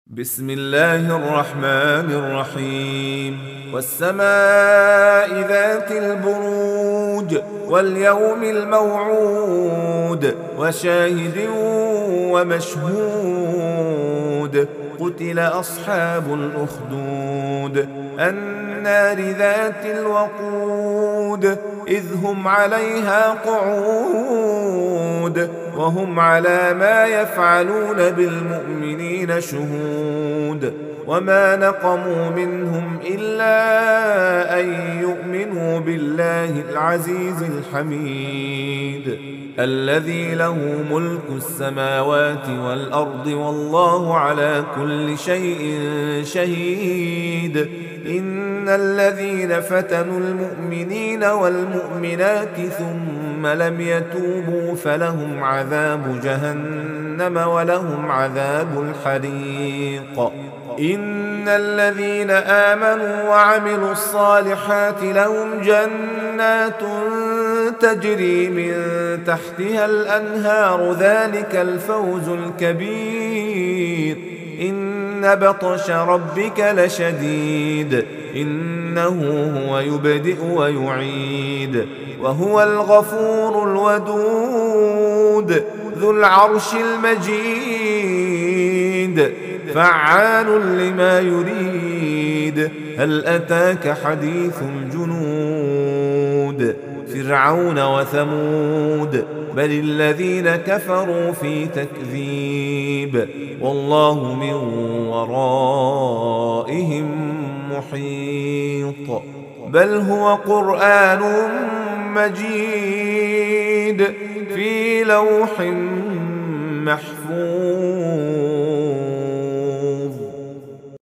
بسم الله الرحمن الرحيم والسماء ذات البروج واليوم الموعود وشاهد ومشهود قتل أصحاب الأخدود النار ذات الوقود إذ هم عليها قعود وهم على ما يفعلون بالمؤمنين شهود وما نقموا منهم إلا أن يؤمنوا بالله العزيز الحميد الذي له ملك السماوات والأرض والله على كل شيء شهيد إن الذين فتنوا المؤمنين والمؤمنات ثم لم يتوبوا فلهم عذاب جهنم ولهم عذاب الحريق إن الذين آمنوا وعملوا الصالحات لهم جنات تجري من تحتها الأنهار ذلك الفوز الكبير إن بطش ربك لشديد إنه هو يبدئ ويعيد وهو الغفور الودود ذو العرش المجيد فعال لما يريد هل أتاك حديث الجنود فرعون وثمود بل الذين كفروا في تكذيب والله من ورائهم محيط بل هو قرآن مجيد في لوح محفوظ